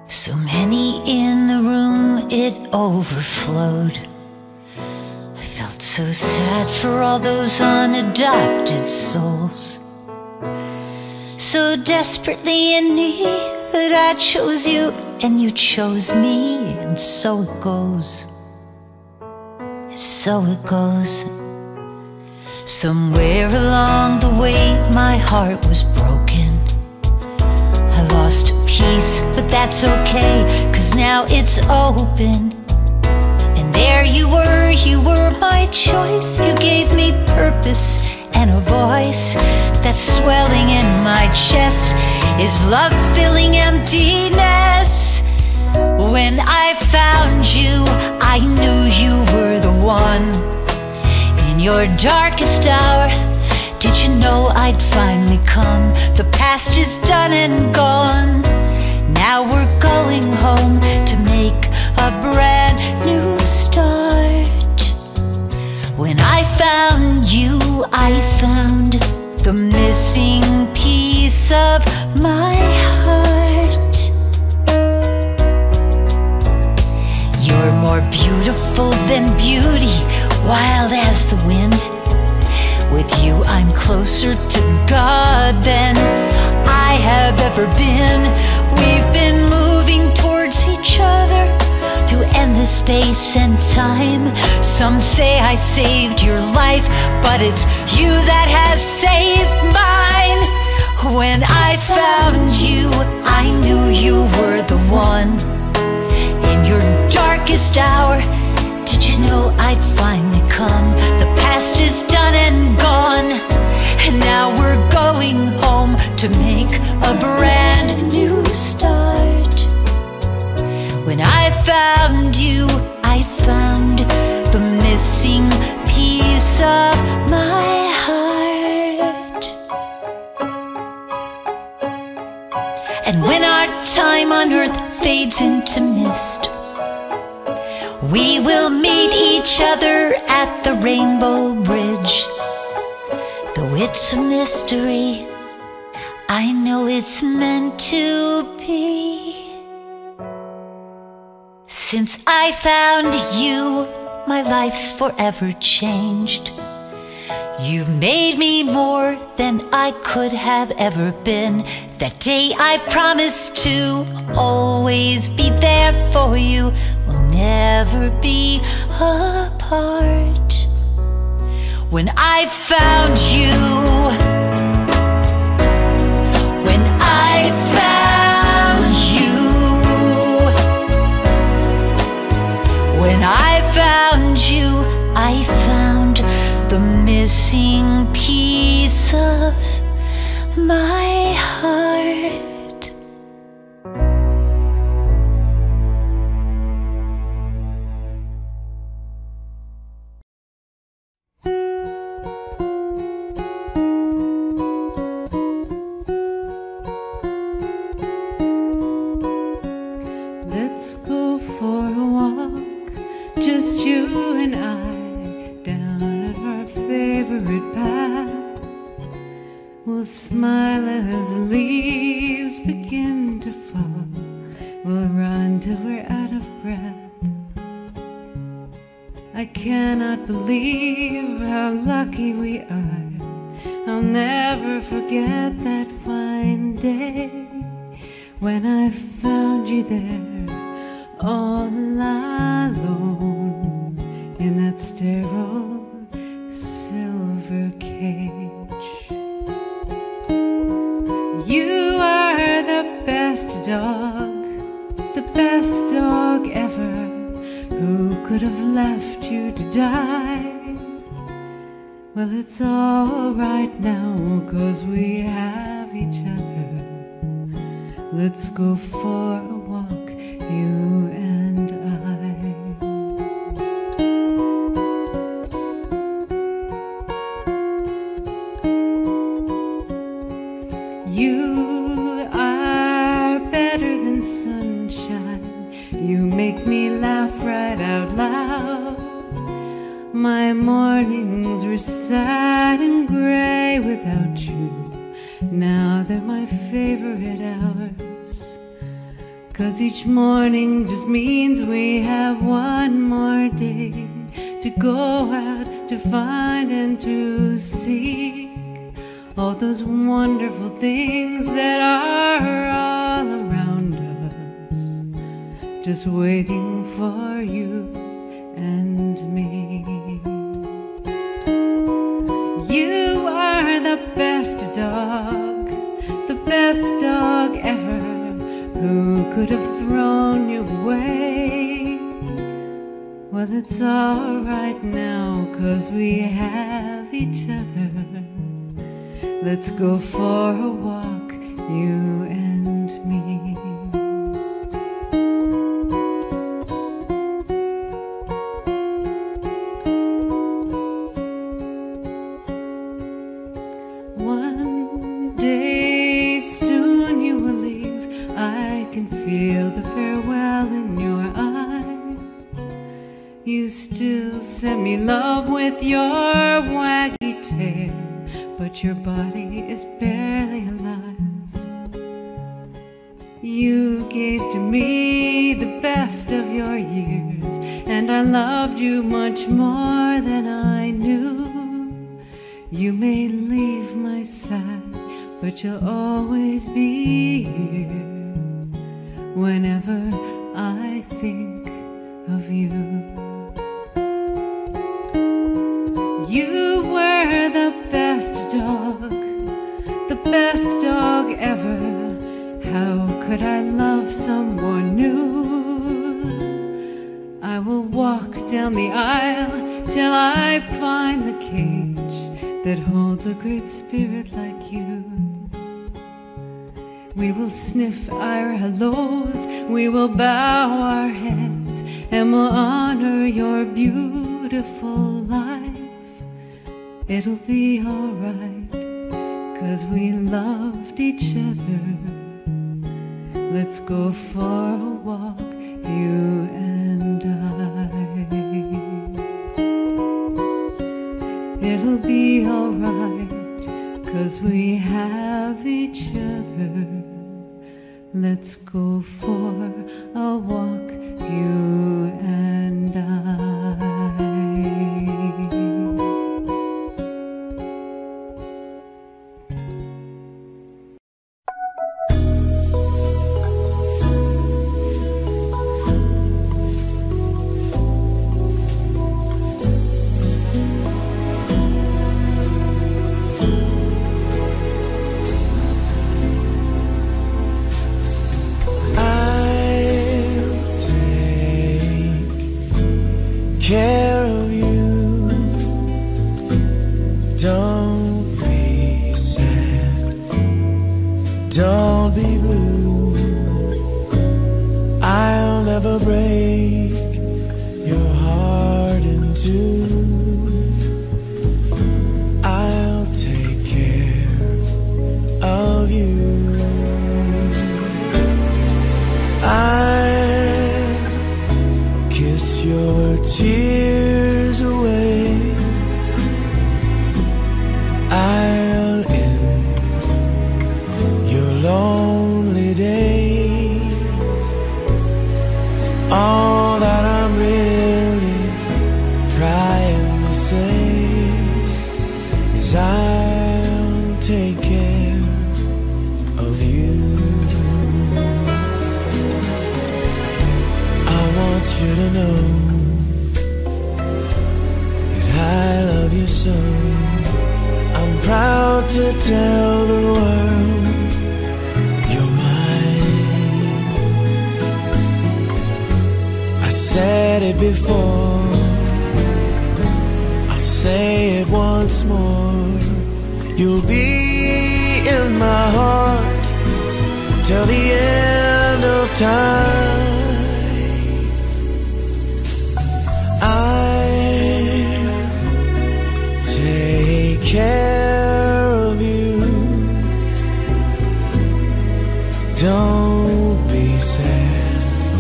So many in the room, it overflowed. I felt so sad for all those unadopted souls, so desperately in need. But I chose you and you chose me, and so it goes, so it goes. Somewhere along the way my heart was broken. I lost a piece, but that's okay, 'cause now it's open. And there you were my choice. You gave me purpose and a voice. That swelling in my chest is love filling emptiness. When I found you, I knew you were the one. In your darkest hour, did you know I'd finally come? The past is done and gone. Now we're going home to make a brand new start. When I found you, I found the missing piece of my heart. You're more beautiful than beauty, wild as the wind. With you I'm closer to God than I have ever been. We've been moving towards each other through endless space and time. Some say I saved your life, but it's you that has saved mine. When I found you, I knew you were the one. In your darkest hour, did you know I'd finally come? The past is done and gone, and now we're going home to make a brand new start. When I found you, I found the missing piece of my heart. And when our time on earth fades into mist, we will meet each other at the Rainbow Bridge. Though it's a mystery, I know it's meant to be. Since I found you, my life's forever changed. You've made me more than I could have ever been. That day I promised to always be there for you. We'll never be apart. When I found you, when I found you, when I found you, I found the missing piece of my heart. Let's go for a walk, just you and I, down at our favorite path. We'll smile as the leaves begin to fall. We'll run till we're out of breath. I cannot believe how lucky we are. I'll never forget that fine day when I found you there, all alone in that sterile silver cage. You are the best dog ever. Who could have left you to die? Well, it's all right now, 'cause we have each other. Let's go for a walk, you and I. You are better than sunshine. You make me laugh right out loud. My mornings were sad and gray without you. Now they're my favorite hours, 'cause each morning just means we have one more day to go out to find and to seek all those wonderful things that are all around us, just waiting for you and me. You are the best dog ever. Who could have thrown you away? Well, it's all right now, 'cause we have each other. Let's go for a walk, you and me. One day soon you will leave. I can feel the farewell in your eyes. You still send me love with your waggy tail, but your body is barely alive. You gave to me the best of your years, and I loved you much more than I knew. You may leave my side, but you'll always be here whenever I think of you. You were the best dog ever. How could I love someone new? I will walk down the aisle till I find the cage that holds a great spirit like you. We will sniff our hellos, we will bow our heads, and we'll honor your beautiful life. It'll be alright, 'cause we loved each other. Let's go for a walk, you and I. It'll be alright, 'cause we have each other. Let's go for a walk, you and I. Care of you. Don't be sad, don't be blue. I'll never break your heart in two. I'll take care of you. I'll kiss your tears away. I'll end your lonely days. All that I'm really trying to say is I'll take care of you. I want you to know I love you so. I'm proud to tell the world you're mine. I said it before, I'll say it once more. You'll be in my heart till the end of time. Take care of you. Don't be sad,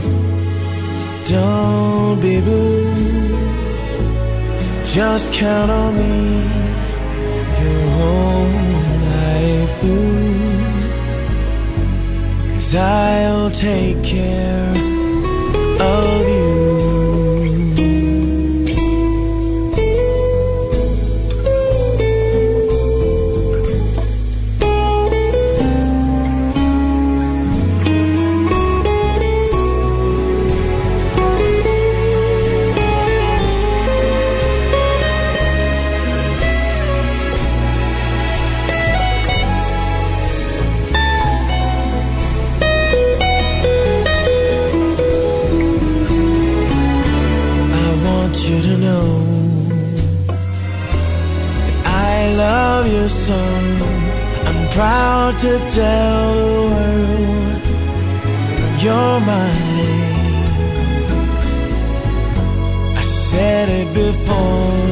don't be blue. Just count on me your whole life through. 'Cause I'll take care of you. You to know that I love you so. I'm proud to tell the world you're mine. I said it before,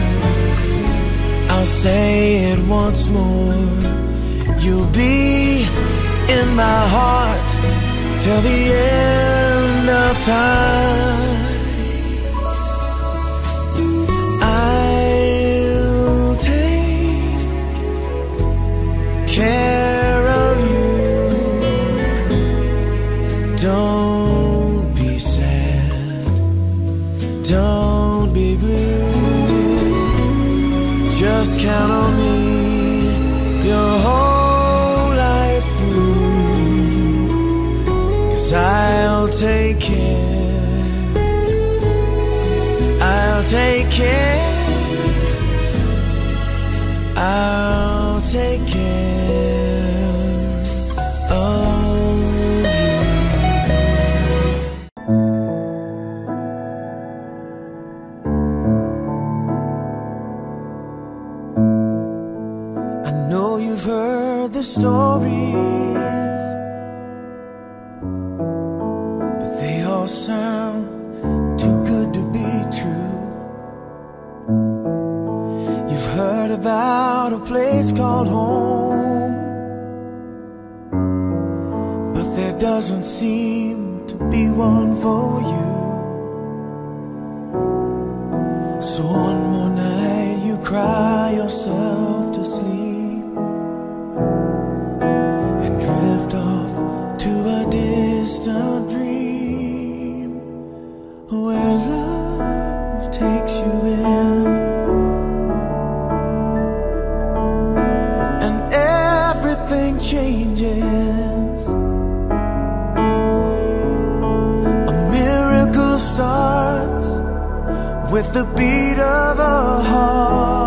I'll say it once more. You'll be in my heart till the end of time. Care of you. Don't be sad, don't be blue. Just count on me your whole life through, 'cause I'll take care, I'll take care, I'll take care of you. I know you've heard the stories, but they all sound too good to be true. You've heard about a place called home, but there doesn't seem to be one for you. So one more night you cry yourself to sleep and drift off to a distant dream where love takes you in. Changes. A miracle starts with the beat of a heart.